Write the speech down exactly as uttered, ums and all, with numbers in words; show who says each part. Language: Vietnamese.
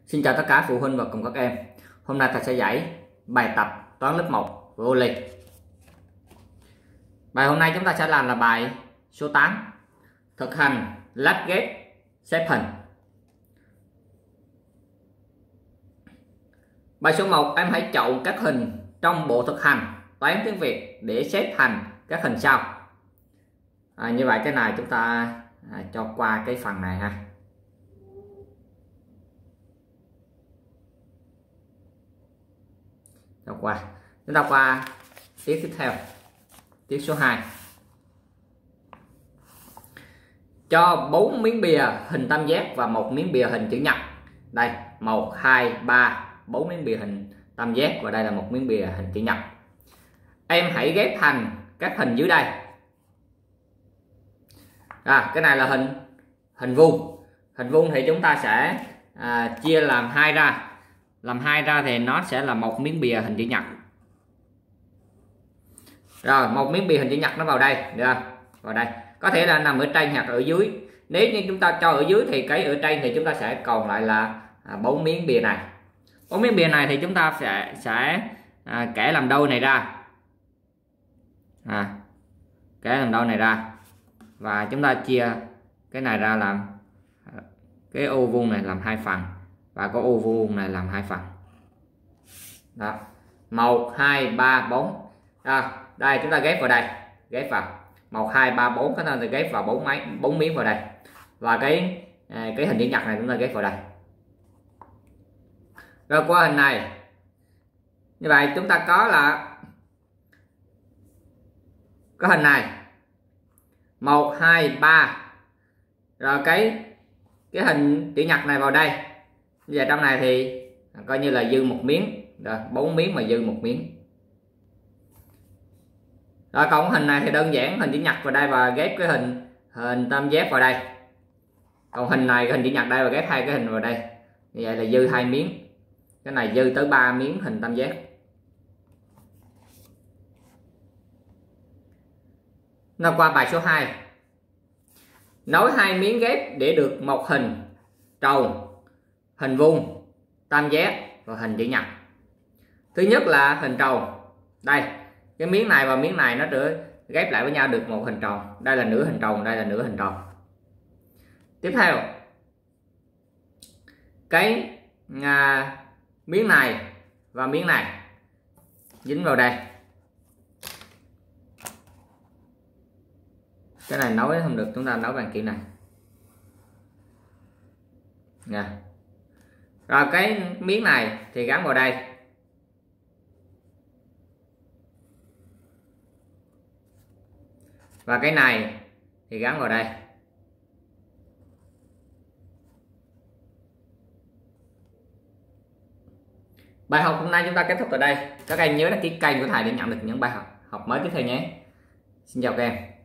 Speaker 1: Xin chào tất cả phụ huynh và cùng các em. Hôm nay thầy sẽ dạy bài tập toán lớp một của Oli. Bài hôm nay chúng ta sẽ làm là bài số tám, thực hành lát ghép xếp hình. Bài số một, em hãy chọn các hình trong bộ thực hành toán tiếng Việt để xếp thành các hình sau. À, như vậy cái này chúng ta à, cho qua cái phần này ha. Cho qua. Chúng ta qua tiết tiếp theo. Tiết số hai. Cho bốn miếng bìa hình tam giác và một miếng bìa hình chữ nhật. Đây, một, hai, ba, bốn miếng bìa hình tam giác và đây là một miếng bìa hình chữ nhật. Em hãy ghép thành các hình dưới đây. À, cái này là hình hình vuông. Hình vuông thì chúng ta sẽ à, chia làm hai ra. Làm hai ra thì nó sẽ là một miếng bìa hình chữ nhật. Rồi, một miếng bìa hình chữ nhật nó vào đây, được không? Vào đây. Có thể là nằm ở trên hoặc ở dưới. Nếu như chúng ta cho ở dưới thì cái ở trên thì chúng ta sẽ còn lại là bốn à, miếng bìa này. Bốn miếng bìa này thì chúng ta sẽ sẽ à, kẻ làm đôi này ra. À, kẻ làm đôi này ra. Và chúng ta chia cái này ra làm cái ô vuông này làm hai phần và có ô vuông này làm hai phần. Đó. một, hai, ba, bốn. À, đây chúng ta ghép vào đây, ghép vào. một, hai, ba, bốn, cái này ghép vào bốn máy bốn miếng vào đây. Và cái cái hình chữ nhật này chúng ta ghép vào đây. Rồi qua hình này. Như vậy chúng ta có là có hình này. một, hai, ba. Rồi cái cái hình chữ nhật này vào đây. Bây giờ trong này thì coi như là dư một miếng. Rồi, bốn miếng mà dư một miếng. Rồi còn hình này thì đơn giản, hình chữ nhật vào đây và ghép cái hình hình tam giác vào đây. Còn hình này, cái hình chữ nhật đây và ghép hai cái hình vào đây. Như vậy là dư hai miếng. Cái này dư tới ba miếng hình tam giác. Nó qua bài số hai. Nối hai miếng ghép để được một hình tròn, hình vuông, tam giác và hình chữ nhật. Thứ nhất là hình tròn. Đây, cái miếng này và miếng này nó được ghép lại với nhau được một hình tròn. Đây là nửa hình tròn, đây là nửa hình tròn. Tiếp theo, cái à, miếng này và miếng này dính vào đây. Cái này nối không được, chúng ta nối bằng kiểu này nha. Rồi cái miếng này thì gắn vào đây. Và cái này thì gắn vào đây. Bài học hôm nay chúng ta kết thúc tại đây. Các em nhớ đăng ký kênh của thầy để nhận được những bài học học mới tiếp theo nhé. Xin chào các em.